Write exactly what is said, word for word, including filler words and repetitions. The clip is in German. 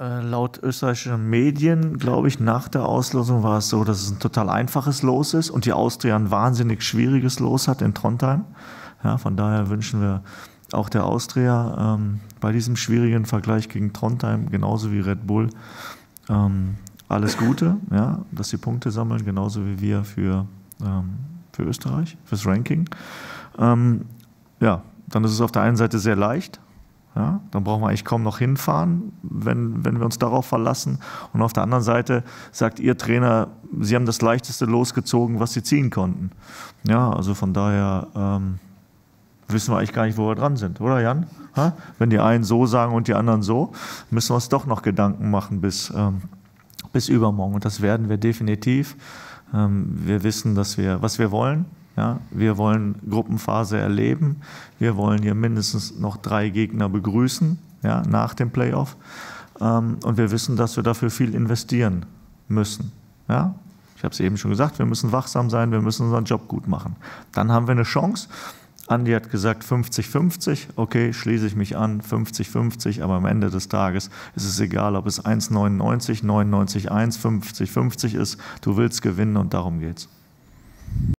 Äh, laut österreichischen Medien, glaube ich, nach der Auslosung war es so, dass es ein total einfaches Los ist und die Austria ein wahnsinnig schwieriges Los hat in Trondheim. Ja, von daher wünschen wir auch der Austria ähm, bei diesem schwierigen Vergleich gegen Trondheim, genauso wie Red Bull, ähm, alles Gute, ja, dass sie Punkte sammeln, genauso wie wir für, ähm, für Österreich, fürs Ranking. Ähm, ja, dann ist es auf der einen Seite sehr leicht. Ja, dann brauchen wir eigentlich kaum noch hinfahren, wenn, wenn wir uns darauf verlassen. Und auf der anderen Seite sagt Ihr Trainer, Sie haben das leichteste losgezogen, was Sie ziehen konnten. Ja, also von daher ähm, wissen wir eigentlich gar nicht, wo wir dran sind, oder Jan? Ha? Wenn die einen so sagen und die anderen so, müssen wir uns doch noch Gedanken machen bis, ähm, bis übermorgen. Und das werden wir definitiv. Ähm, wir wissen, dass wir, was wir wollen. Ja, wir wollen Gruppenphase erleben. Wir wollen hier mindestens noch drei Gegner begrüßen, ja, nach dem Playoff. Ähm, und wir wissen, dass wir dafür viel investieren müssen. Ja? Ich habe es eben schon gesagt, wir müssen wachsam sein, wir müssen unseren Job gut machen. Dann haben wir eine Chance. Andi hat gesagt fünfzig fünfzig, okay, schließe ich mich an, fünfzig fünfzig, aber am Ende des Tages ist es egal, ob es eins neunundneunzig, neunundneunzig eins, fünfzig fünfzig ist. Du willst gewinnen und darum geht's.